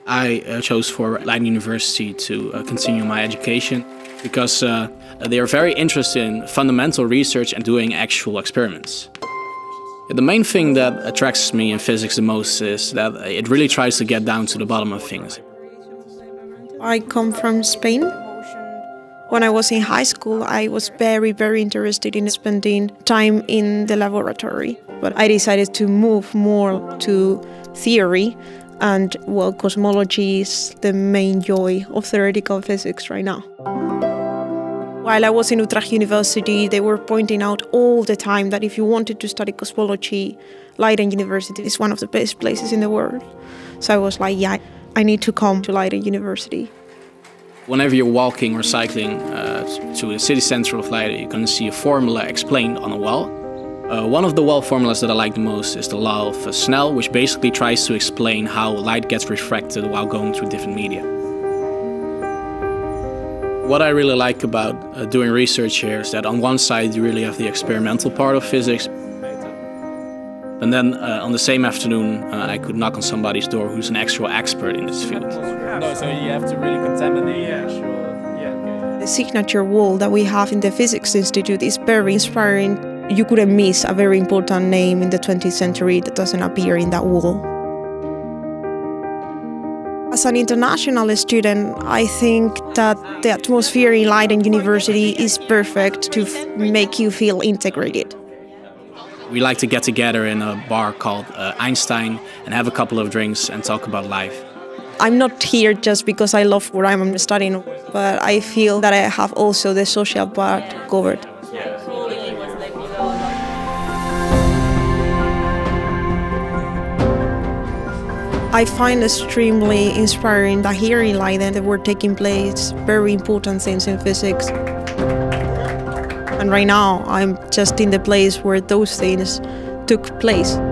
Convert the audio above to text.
I chose for Leiden University to continue my education because they are very interested in fundamental research and doing actual experiments. The main thing that attracts me in physics the most is that it really tries to get down to the bottom of things. I come from Spain. When I was in high school, I was very interested in spending time in the laboratory. But I decided to move more to theory, and well, cosmology is the main joy of theoretical physics right now. While I was in Utrecht University, they were pointing out all the time that if you wanted to study cosmology, Leiden University is one of the best places in the world. So I was like, yeah, I need to come to Leiden University. Whenever you're walking or cycling to the city center of Leiden, you're going to see a formula explained on a wall. One of the wall formulas that I like the most is the law of Snell, which basically tries to explain how light gets refracted while going through different media. What I really like about doing research here is that on one side you really have the experimental part of physics, and then on the same afternoon I could knock on somebody's door who's an actual expert in this field. No, so you have to really contaminate the actual... The signature wall that we have in the Physics Institute is very inspiring. You couldn't miss a very important name in the 20th century that doesn't appear in that wall. As an international student, I think that the atmosphere in Leiden University is perfect to make you feel integrated. We like to get together in a bar called Einstein and have a couple of drinks and talk about life. I'm not here just because I love what I'm studying, but I feel that I have also the social part covered. I find extremely inspiring that here in Leiden there were taking place very important things in physics. And right now I'm just in the place where those things took place.